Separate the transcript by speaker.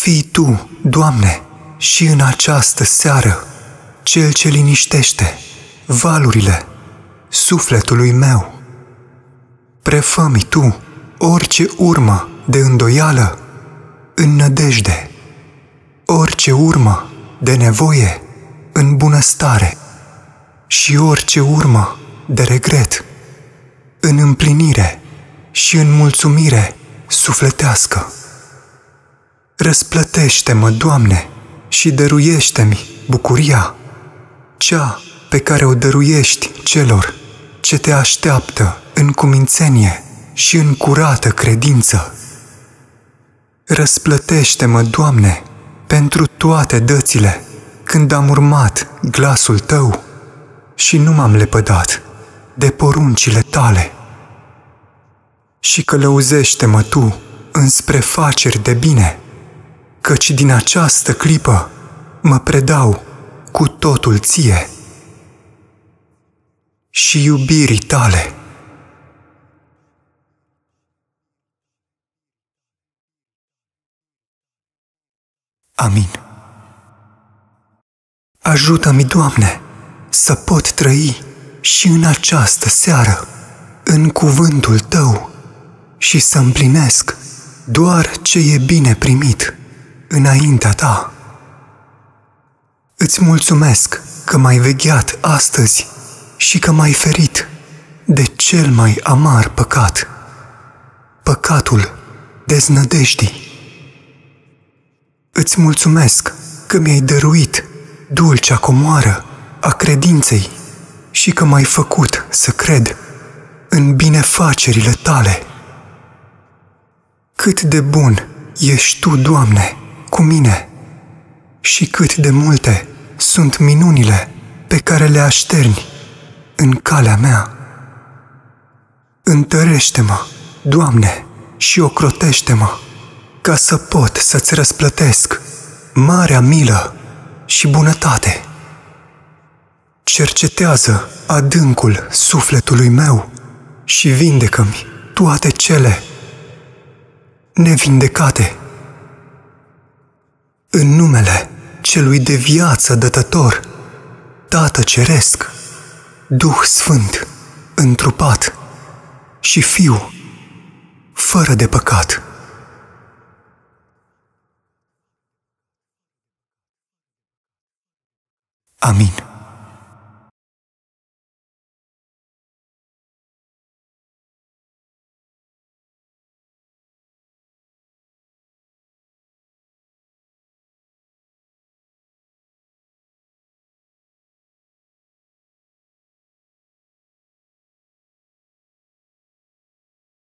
Speaker 1: fii Tu, Doamne, și în această seară, Cel ce liniștește valurile sufletului meu. Prefă-mi Tu orice urmă de îndoială în nădejde, orice urmă de nevoie în bunăstare și orice urmă de regret în împlinire și în mulțumire sufletească. Răsplătește-mă, Doamne, și dăruiește-mi bucuria, cea pe care o dăruiești celor ce Te așteaptă în cumințenie și în curată credință. Răsplătește-mă, Doamne, pentru toate dățile când am urmat glasul Tău și nu m-am lepădat de poruncile Tale. Și călăuzește-mă Tu înspre faceri de bine, căci din această clipă mă predau cu totul Ție și iubirii Tale. Amin. Ajută-mi, Doamne, să pot trăi și în această seară în cuvântul Tău și să împlinesc doar ce e bine primit înaintea Ta. Îți mulțumesc că m-ai vegheat astăzi și că m-ai ferit de cel mai amar păcat, păcatul deznădejdii. Îți mulțumesc că mi-ai dăruit dulcea comoară a credinței și că m-ai făcut să cred în binefacerile Tale. Cât de bun ești Tu, Doamne, cu mine și cât de multe sunt minunile pe care le așterni în calea mea. Întărește-mă, Doamne, și ocrotește-mă, ca să pot să-Ți răsplătesc marea milă și bunătate. Cercetează adâncul sufletului meu și vindecă-mi toate cele nevindecate. În numele Celui de viață dătător, Tată Ceresc, Duh Sfânt, întrupat și Fiu, fără de păcat. Amin.